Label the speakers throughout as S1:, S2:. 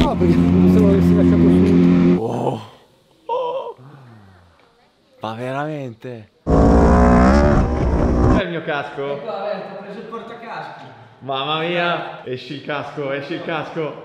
S1: No, perché pensavo avessi lasciato su.
S2: Oh. Oh. Ma veramente? È il mio casco?
S1: Qua, ho preso il portacaschi.
S2: Mamma mia, esci il casco, esci il casco.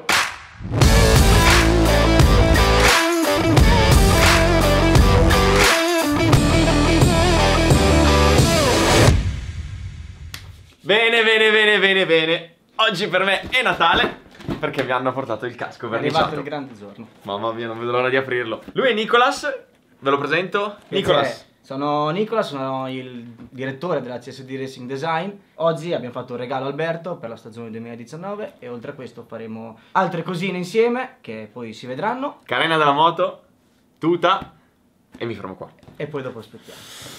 S2: Bene, bene, bene, bene, bene. Oggi per me è Natale perché mi hanno portato il casco
S1: È arrivato
S2: verniciato.
S1: il grande giorno.
S2: Mamma mia, non vedo l'ora di aprirlo. Lui è Nicolas, ve lo presento. Nicolas.
S1: Sono Nicolas, sono il direttore della CSD Racing Design. Oggi abbiamo fatto un regalo a Alberto per la stagione 2019 e oltre a questo faremo altre cosine insieme che poi si vedranno
S2: Carena della moto, tuta e mi fermo qua.
S1: e poi dopo aspettiamo.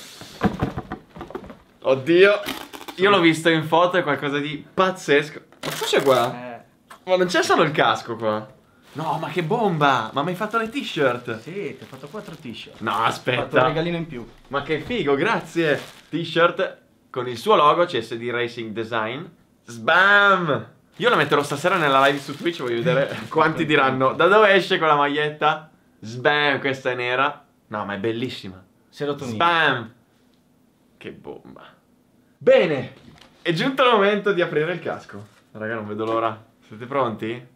S2: Oddio, io l'ho visto in foto, è qualcosa di pazzesco. Ma cosa c'è qua? Ma non c'è solo il casco qua. No, ma che bomba! Ma mi hai fatto le t-shirt?
S1: Sì, ti ho fatto 4 t-shirt.
S2: No,
S1: Ho fatto un
S2: aspetta.
S1: regalino in più.
S2: Ma che figo, grazie! T-shirt con il suo logo, CSD Racing Design. Sbam! Io la metterò stasera nella live su Twitch, voglio vedere quanti diranno da dove esce quella maglietta. Sbam, questa è nera. No, ma è bellissima.
S1: Serotonina.
S2: Sbam! Che bomba. Bene, è giunto il momento di aprire il casco. Raga, non vedo l'ora. Siete pronti?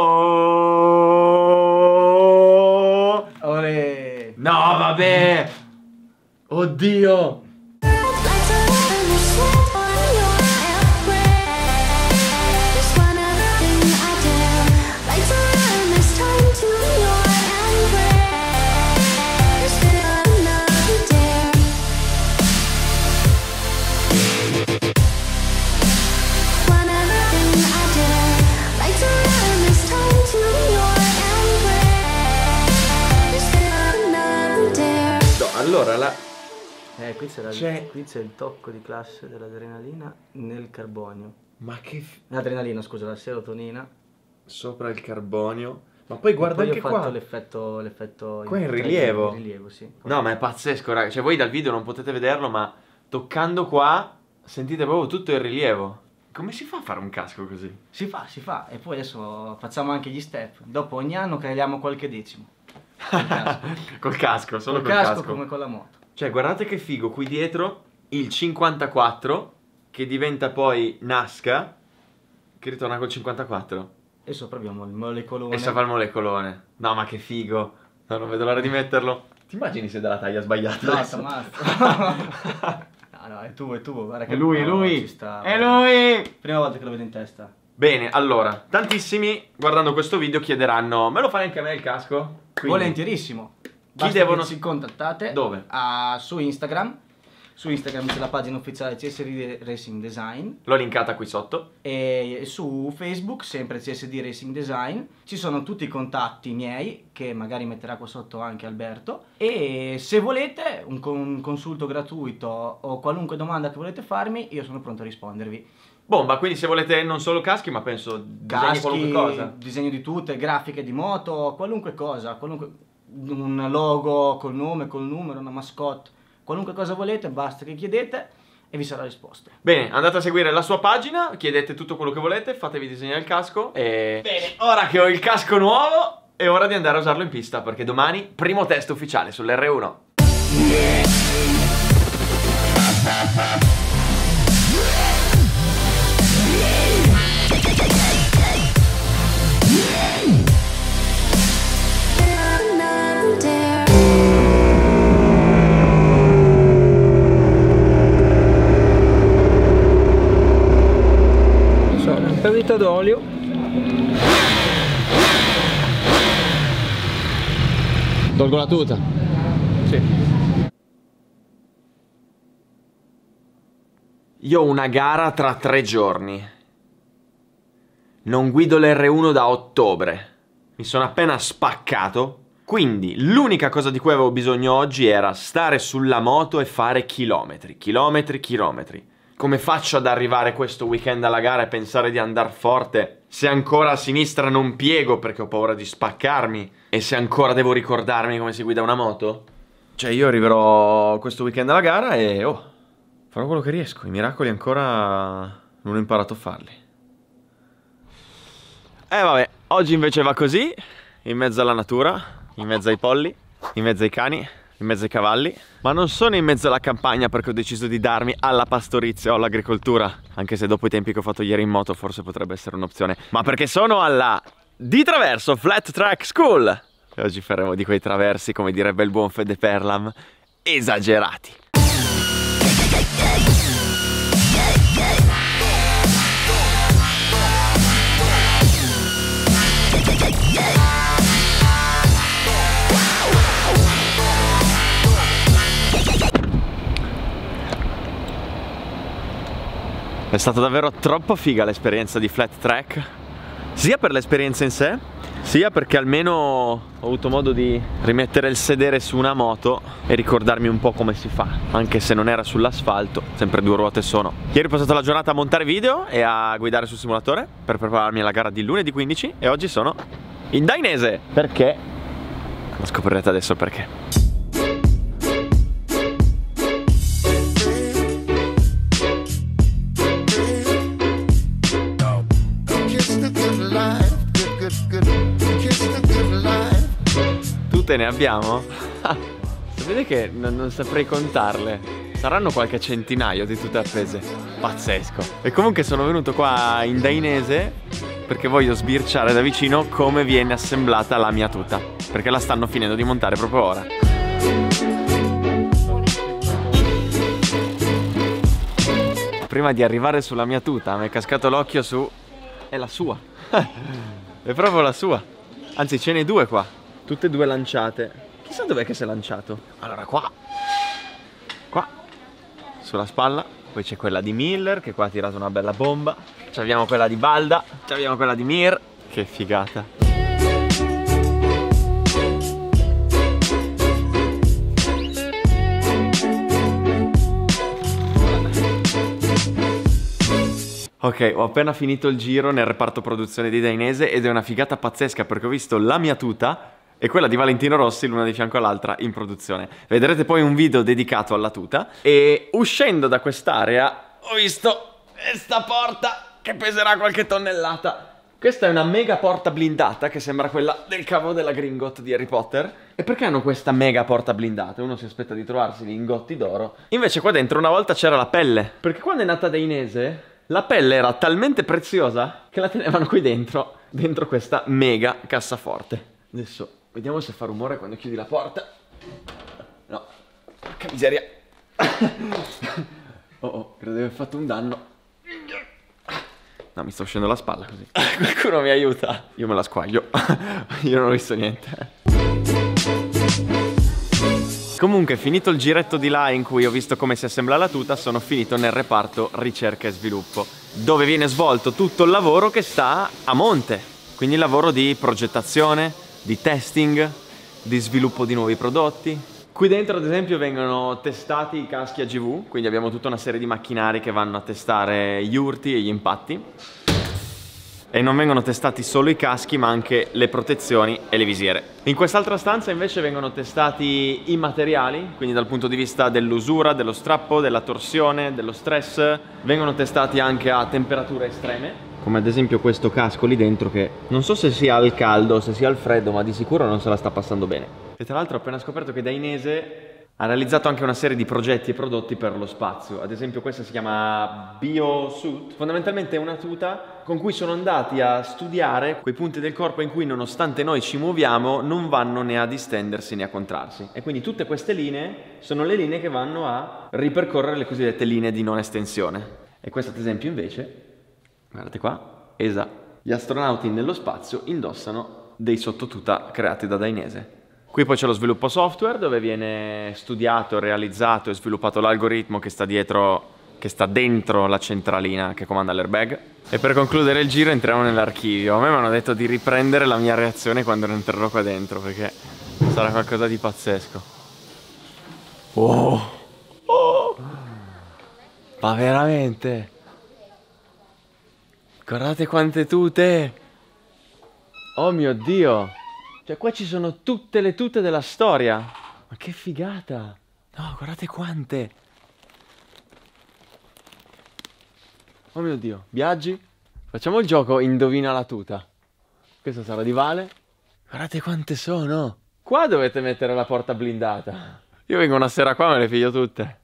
S2: Oh!
S1: Olè.
S2: No, vabbè! Oddio! Allora,
S1: Qui c'è il tocco di classe dell'adrenalina nel carbonio.
S2: ma che...
S1: L'adrenalina, scusa, la serotonina.
S2: Sopra il carbonio. Ma poi guarda
S1: poi
S2: anche
S1: ho fatto
S2: qua.
S1: l'effetto
S2: Qua è in rilievo.
S1: in rilievo, sì.
S2: No, ma è pazzesco, raga. Cioè, voi dal video non potete vederlo, ma toccando qua sentite proprio tutto il rilievo. Come si fa a fare un casco così?
S1: Si fa. E poi adesso facciamo anche gli step. Dopo ogni anno creiamo qualche decimo.
S2: Col casco, solo
S1: Col
S2: col
S1: casco
S2: casco.
S1: come con la moto.
S2: Cioè, guardate che figo, qui dietro il 54 che diventa poi Nasca, che ritorna col 54.
S1: E sopra abbiamo il molecolone.
S2: E sopra il molecolone. No, ma che figo. No, non vedo l'ora di metterlo. Ti immagini se dalla taglia sbagliata?
S1: No,
S2: adesso?
S1: No, è tu, guarda che
S2: È lui, è
S1: no,
S2: lui.
S1: ci sta.
S2: È lui.
S1: Prima volta che lo vedo in testa.
S2: Bene, allora, tantissimi guardando questo video chiederanno: me lo fai anche a me il casco? Quindi,
S1: Volentierissimo. Basta
S2: devono-
S1: che ci contattate.
S2: Dove?
S1: Su Instagram. Su Instagram c'è la pagina ufficiale CSD Racing Design.
S2: l'ho linkata qui sotto.
S1: E su Facebook, sempre CSD Racing Design, ci sono tutti i contatti miei, che magari metterà qua sotto anche Alberto. E se volete un consulto gratuito o qualunque domanda che volete farmi, io sono pronto a rispondervi.
S2: Bomba, quindi se volete non solo caschi, ma penso disegni qualunque cosa.
S1: disegno di tutte, grafiche di moto, qualunque cosa, un logo col nome, col numero, una mascotte, qualunque cosa volete, basta che chiedete e vi sarà risposto.
S2: Bene, andate a seguire la sua pagina, chiedete tutto quello che volete, fatevi disegnare il casco e... Bene, ora che ho il casco nuovo è ora di andare a usarlo in pista, perché domani primo test ufficiale sull'R1.
S1: Perdita d'olio.
S3: Tolgo la tuta.
S1: Sì.
S2: Io ho una gara tra 3 giorni. Non guido l'R1 da ottobre. Mi sono appena spaccato. Quindi l'unica cosa di cui avevo bisogno oggi era stare sulla moto e fare chilometri, chilometri, chilometri. Come faccio ad arrivare questo weekend alla gara e pensare di andare forte se ancora a sinistra non piego perché ho paura di spaccarmi e se ancora devo ricordarmi come si guida una moto? Cioè io arriverò questo weekend alla gara e farò quello che riesco. I miracoli ancora non ho imparato a farli. Vabbè. Oggi invece va così, in mezzo alla natura, in mezzo ai polli, in mezzo ai cani, in mezzo ai cavalli. Ma non sono in mezzo alla campagna perché ho deciso di darmi alla pastorizia o all'agricoltura, anche se dopo i tempi che ho fatto ieri in moto forse potrebbe essere un'opzione, ma perché sono alla Di Traverso Flat Track School. E oggi faremo di quei traversi, come direbbe il buon Fede Perlam, esagerati. È stata davvero troppo figa l'esperienza di Flat Track, sia per l'esperienza in sé, sia perché almeno ho avuto modo di rimettere il sedere su una moto e ricordarmi un po' come si fa, anche se non era sull'asfalto, sempre due ruote sono. Ieri ho passato la giornata a montare video e a guidare sul simulatore per prepararmi alla gara di lunedì 15 e oggi sono in Dainese. Perché? Lo scoprirete adesso perché. Te ne abbiamo? Sapete che non saprei contarle. Saranno qualche centinaio di tutte appese. Pazzesco. E comunque sono venuto qua in Dainese perché voglio sbirciare da vicino come viene assemblata la mia tuta, perché la stanno finendo di montare proprio ora. Prima di arrivare sulla mia tuta mi è cascato l'occhio su... è la sua. È proprio la sua. Anzi, ce n'è due qua, tutte e due lanciate. Chissà dov'è che si è lanciato. Allora qua sulla spalla. Poi c'è quella di Miller che qua ha tirato una bella bomba. Ci abbiamo quella di Balda. Ci abbiamo quella di Mir. Che figata. Ok, ho appena finito il giro nel reparto produzione di Dainese ed è una figata pazzesca perché ho visto la mia tuta e quella di Valentino Rossi l'una di fianco all'altra in produzione. Vedrete poi un video dedicato alla tuta e uscendo da quest'area ho visto questa porta che peserà qualche tonnellata. Questa è una mega porta blindata che sembra quella del cavo della Gringot di Harry Potter. E perché hanno questa mega porta blindata? Uno si aspetta di trovarsi gli ingotti d'oro. Invece qua dentro una volta c'era la pelle, perché quando è nata Dainese la pelle era talmente preziosa che la tenevano qui dentro questa mega cassaforte. Adesso vediamo se fa rumore quando chiudi la porta. No, porca miseria. Oh, credo di aver fatto un danno. No, mi sta uscendo la spalla così. Qualcuno mi aiuta. Io me la squaglio. Io non ho visto niente. Comunque, finito il giretto di là in cui ho visto come si assembla la tuta, sono finito nel reparto ricerca e sviluppo, dove viene svolto tutto il lavoro che sta a monte. Quindi il lavoro di progettazione, di testing, di sviluppo di nuovi prodotti. Qui dentro ad esempio vengono testati i caschi AGV, quindi abbiamo tutta una serie di macchinari che vanno a testare gli urti e gli impatti. E non vengono testati solo i caschi ma anche le protezioni e le visiere. In quest'altra stanza invece vengono testati i materiali, quindi dal punto di vista dell'usura, dello strappo, della torsione, dello stress. Vengono testati anche a temperature estreme, come ad esempio questo casco lì dentro che non so se sia al caldo o se sia al freddo, ma di sicuro non se la sta passando bene. E tra l'altro ho appena scoperto che Dainese ha realizzato anche una serie di progetti e prodotti per lo spazio. Ad esempio questa si chiama BioSuit. Fondamentalmente è una tuta con cui sono andati a studiare quei punti del corpo in cui nonostante noi ci muoviamo non vanno né a distendersi né a contrarsi. E quindi tutte queste linee sono le linee che vanno a ripercorrere le cosiddette linee di non estensione. E questa ad esempio invece, guardate qua, gli astronauti nello spazio indossano dei sottotuta creati da Dainese. Qui poi c'è lo sviluppo software dove viene studiato, realizzato e sviluppato l'algoritmo che sta dietro, che sta dentro la centralina che comanda l'airbag. E per concludere il giro entriamo nell'archivio. A me mi hanno detto di riprendere la mia reazione quando entrerò qua dentro perché sarà qualcosa di pazzesco. Oh! Ma veramente? Guardate quante tute! Oh mio Dio! Cioè qua ci sono tutte le tute della storia. Ma che figata. No, guardate quante. Oh mio Dio. Biaggi, facciamo il gioco indovina la tuta. Questa sarà di Vale. Guardate quante sono. Qua dovete mettere la porta blindata. Io vengo una sera qua e me le piglio tutte.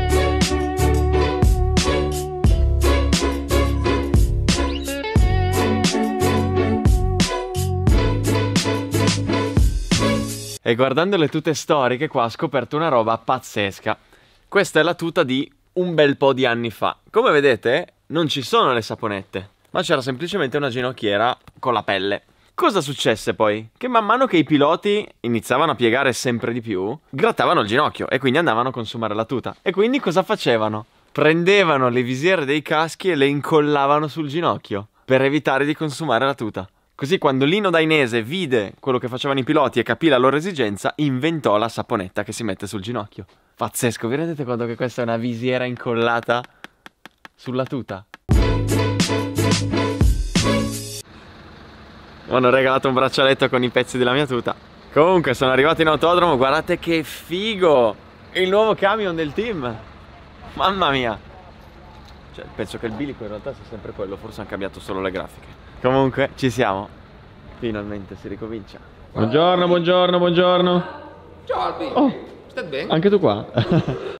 S2: E guardando le tute storiche qua ho scoperto una roba pazzesca. Questa è la tuta di un bel po' di anni fa. Come vedete non ci sono le saponette, ma c'era semplicemente una ginocchiera con la pelle. Cosa successe poi? Che man mano che i piloti iniziavano a piegare sempre di più, grattavano il ginocchio e quindi andavano a consumare la tuta. E quindi cosa facevano? Prendevano le visiere dei caschi e le incollavano sul ginocchio per evitare di consumare la tuta. Così quando Lino Dainese vide quello che facevano i piloti e capì la loro esigenza, inventò la saponetta che si mette sul ginocchio. Pazzesco, vi rendete conto che questa è una visiera incollata sulla tuta? Mi hanno regalato un braccialetto con i pezzi della mia tuta. Comunque sono arrivato in autodromo, guardate che figo! Il nuovo camion del team! Mamma mia! Cioè, penso che il bilico in realtà sia sempre quello, forse hanno cambiato solo le grafiche. Comunque, ci siamo. Finalmente si ricomincia. Buongiorno, buongiorno, buongiorno.
S4: Ciao Albi,
S2: Oh,
S4: stai bene?
S2: anche tu qua?